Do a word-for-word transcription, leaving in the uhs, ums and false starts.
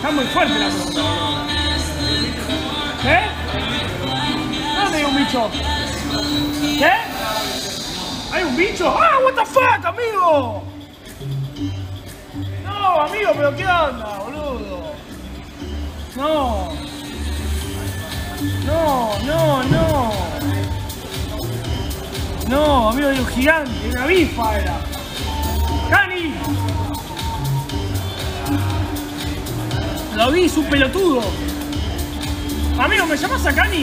Está muy fuerte la pregunta. ¿Qué? ¿Dónde hay un bicho? ¿Qué? ¿Hay un bicho? ¡Ah, what the fuck, amigo! No, amigo, pero ¿qué onda, boludo? No. No, no, no. No, amigo, hay un gigante, una avispa era. ¡Cani! Lo vi, es un pelotudo. Amigo, ¿me llamas a Cani?